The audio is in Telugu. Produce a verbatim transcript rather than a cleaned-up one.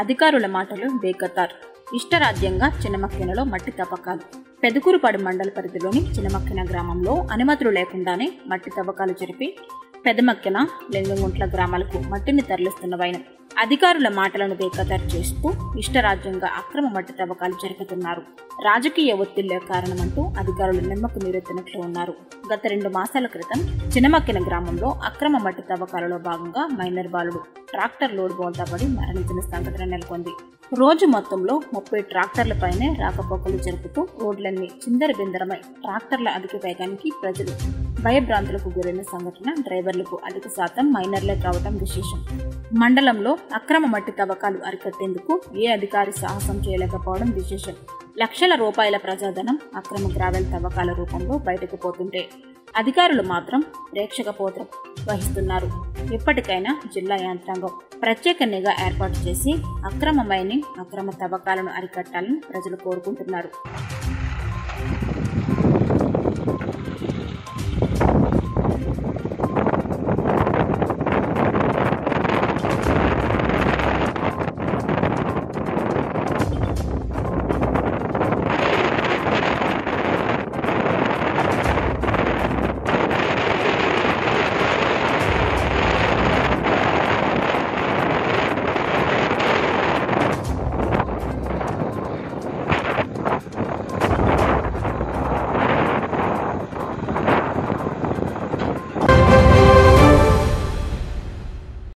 అధికారుల మాటలు బేఖతార్. ఇష్టరాజ్యంగా చినమక్కినలో మట్టి తవ్వకాలు. పెదకూరుపాడు మండల పరిధిలోని చినమక్కిన గ్రామంలో అనుమతులు లేకుండానే మట్టి తవ్వకాలు జరిపి పెదమక్కిన, లెంగుంట్ల గ్రామాలకు మట్టిని తరలిస్తున్న వైనం. అధికారుల మాటలను బేఖతార్ చేస్తూ ఇష్టరాజ్యంగా అక్రమ మట్టి తవ్వకాలు జరుపుతున్నారు. రాజకీయ ఒత్తిళ్లే కారణమంటూ అధికారులు నిమ్మకు నీరెత్తినట్లు ఉన్నారు. గత రెండు మాసాల క్రితం చినమక్కిన గ్రామంలో అక్రమ మట్టి తవ్వకాలలో భాగంగా మైనర్ బాలుడు ట్రాక్టర్ లోడ్ బోల్తాపడి మరణించిన సంఘటన నెలకొంది. రోజు మొత్తంలో ముప్పై ట్రాక్టర్లపైనే రాకపోకలు జరుపుతూ రోడ్లన్నీ చిందర బిందరమై ట్రాక్టర్ల అధిక వేగానికి ప్రజలు భయభ్రాంతులకు గురైన సంఘటన. డ్రైవర్లకు అధిక శాతం మైనర్లే కావడం విశేషం. మండలంలో అక్రమ మట్టి తవ్వకాలు అరికట్టేందుకు ఏ అధికారి సాహసం చేయలేకపోవడం విశేషం. లక్షల రూపాయల ప్రజాధనం అక్రమ గ్రావెల్ తవ్వకాల రూపంలో బయటకు పోతుంటే అధికారులు మాత్రం ప్రేక్షక పాత్ర వహిస్తున్నారు. ఇప్పటికైనా జిల్లా యంత్రాంగం ప్రత్యేక నిఘా ఏర్పాటు చేసి అక్రమ మైనింగ్, అక్రమ తవ్వకాలను అరికట్టాలని ప్రజలు కోరుకుంటున్నారు.